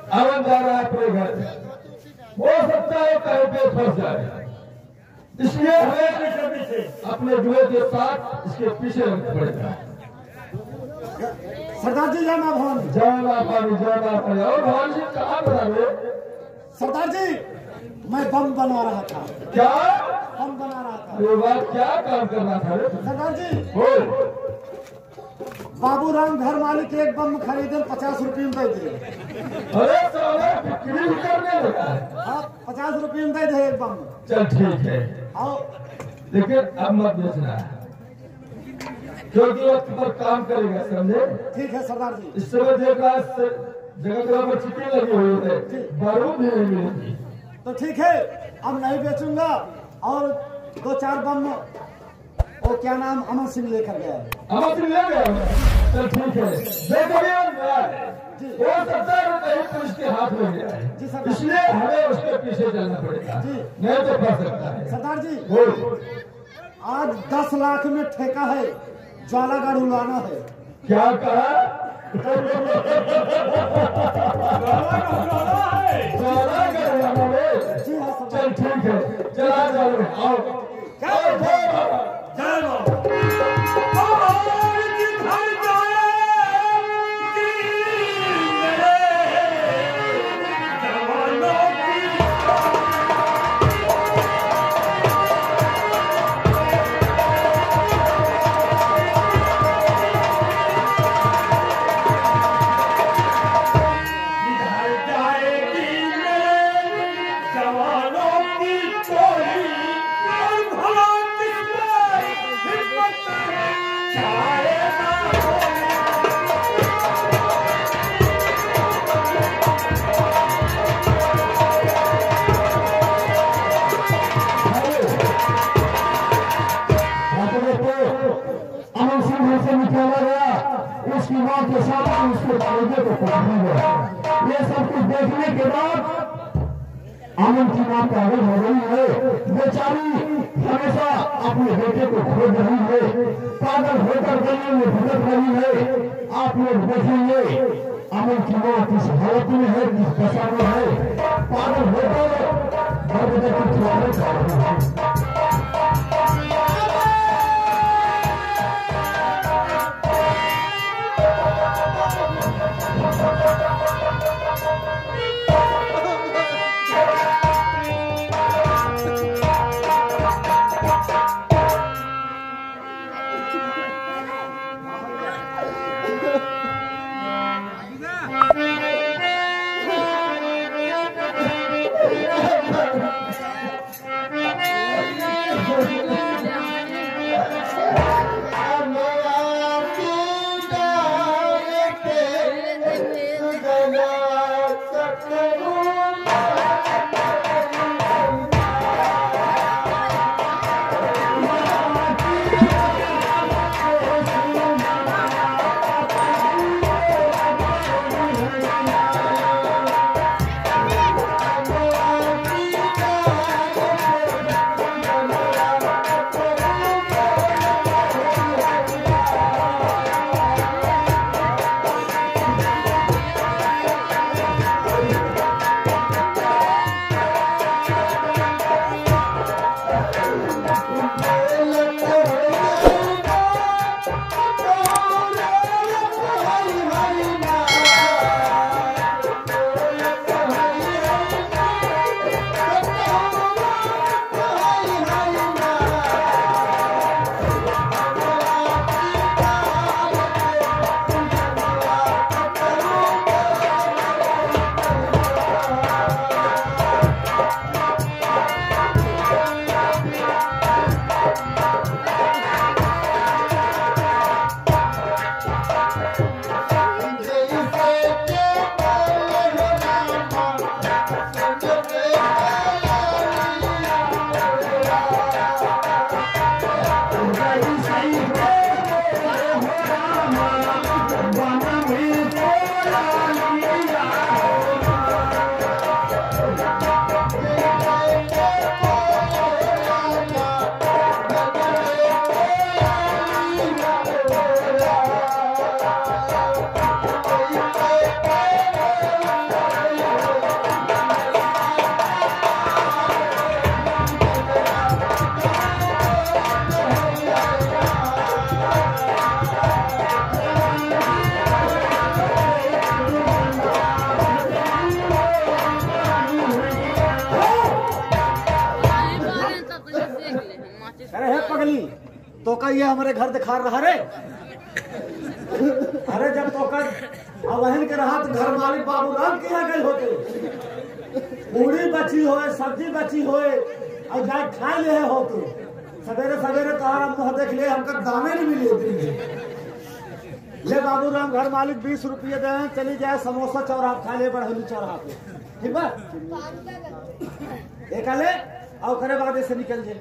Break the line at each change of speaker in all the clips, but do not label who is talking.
अमन जा रहा है अपने घर, हो सकता है कहीं पे फंस जाए, इसलिए हमें अपने जुए के साथ इसके पीछे रखना पड़ेगा।
सरदार जी जाना भवन,
जाना पानी और भवन जी कहाँ बना रहे?
सरदार जी मैं बम बना रहा था।
क्या
बम बना रहा था?
ये बात क्या काम करना था रे?
सरदार जी
बोल।
बाबूराम घर मालिक एक बम खरीदे 50 रुपये में दे दिए।
अरे साला बिक्री करने लगा है।
हाँ 50 रुपये में दे दे एक बम।
चल ठीक है,
आओ।
लेकिन अब मत बेचना है, क्योंकि वक्त पर काम करेगा, समझे?
ठीक है सरदार जी।
इस समय देख रहा है जगह पर चिट्ठी लगी हुई है, बारूद भी नहीं मिलेगी।
तो ठीक है, अब नहीं बेचूंगा। और 2-4 बम वो क्या नाम अमर सिंह लेकर गया है।
अमर सिंह ले गया? चल ठीक है, देखो वो सकता है कहीं पुलिस के हाथ में गया है, इसलिए हमें उसके पीछे चलना पड़ेगा, नहीं तो फंस सकता है।
सरदार जी
बोल।
आज 10 लाख में ठेका है, ज्वालागढ़ उड़ाना है।
क्या कहा?
जी हाँ
चल ठीक है, चला चलो आओ। उसकी मां के साथ उसके बेटे को पकड़ा गया। ये सब कुछ देखने के बाद अमन की मां पागल हो रही है, बेचारी हमेशा अपने बेटे को खोज रही है, पागल होकर गली में भटक रही है। आप लोग देखेंगे अमन की मां किस हालत में है, किस दशा में है, पागल होकर बेटे की खिलाने जा रही है।
का ये हमारे घर दिखा रहा रे। अरे जब तो का अवहन के रहा तो घर मालिक बाबूराम किया गए होते, पूरी बची होए, सब्जी बची होए और जाए खा ले हो तो सवेरे सवेरे तुम्हारा मुँह देख ले, हमका दामे नहीं मिले। ले बाबूराम घर मालिक 20 रुपये दे, चली जाए समोसा चौराहा खा ले, बढ़ोली चौराहा पे, ठीक है? एक ले और करे बाद से निकल जाए।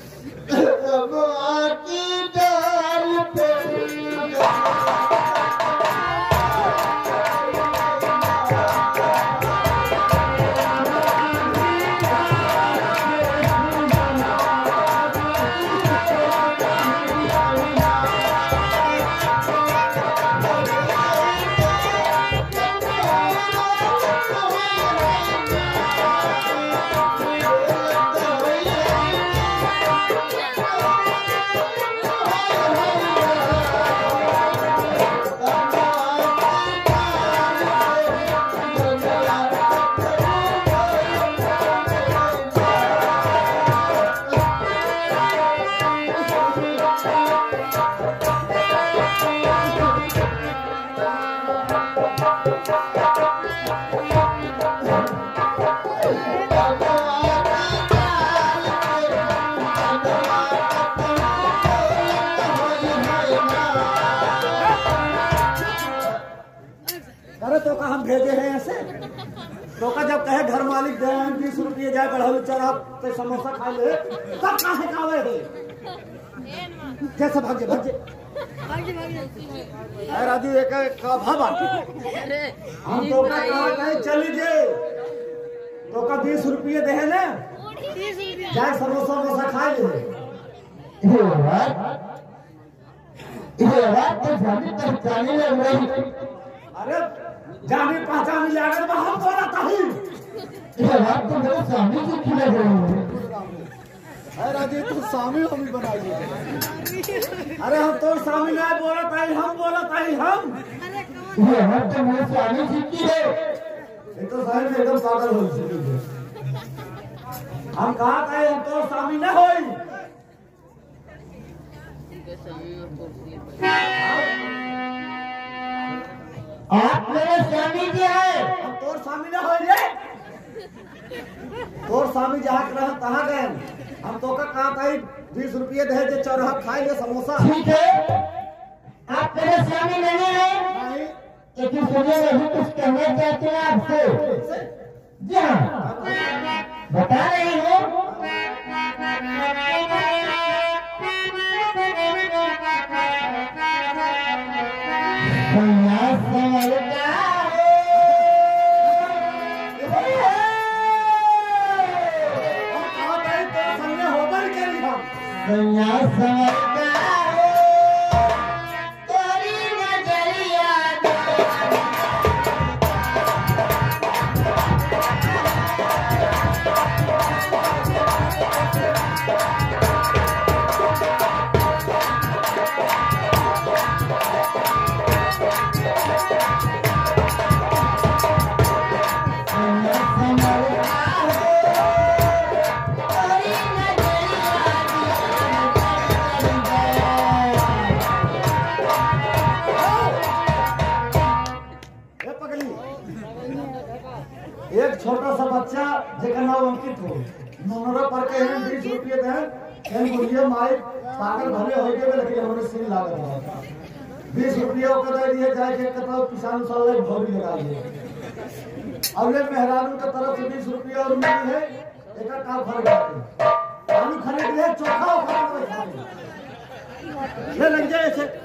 अरे तो का हम भेजे हैं ऐसे, तो का जब कहे घर मालिक दे 20 रुपये जाए बढ़ोली चौराहा तो समोसा खा ले, तब काहे कावे है? कैसे भागे भागे राजू एक का भाबा हम तो का नहीं चली जे, तो का 20 रुपये दे ना, जाए समोसा समोसा खा ले।
ये बात तो जाने लग रही।
अरे जाने पहचाने लगा तो हम तो रहता ही।
ये बात तो मेरे सामने से की लग रही है।
अरे राजे तू सामने हम ही बनाइए। अरे हम तो सामने नहीं बोला ताई, हम बोला ताई हम।
ये बात तो मेरे सामने से की है।
ये तो सामने में एकदम पागल हो चुकी है। हम कहा ताई हम तो सामने न होई।
आप मेरे स्वामी जी है।
हम तोर स्वामी न होई रे। तोर स्वामी जहाँ रह तहाँ गए। हम तो का कहा ताई 20 रुपये दे जे चौराहा खाए ले समोसा।
ठीक है, आप मेरे स्वामी नहीं है,
नहीं
लेकिन सुनिए नहीं कुछ कहना चाहते हैं आपसे। जी हाँ, बता रही हूँ।
एक छोटा सा बच्चा जेकर नाम अंकित हो, नोनरा पर के 20 रुपये दे, एन बुढ़िया माई पागल भले हो गए, लेकिन हमरे सिर लागत रहा। 20 रुपये ओकर दे दिए, जाए के कतौ किसान साल भोरी लगा दिए। अगले मेहरारू के तरफ से 20 रुपये और मिली है, एक का फर्क है। आलू खरीद ले, चोखा खरीद ले लग जाए ऐसे।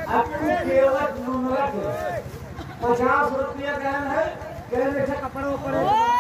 आपको केवल नूनरा के 50 रुपया कहन है कहन अच्छा कपड़ा ऊपर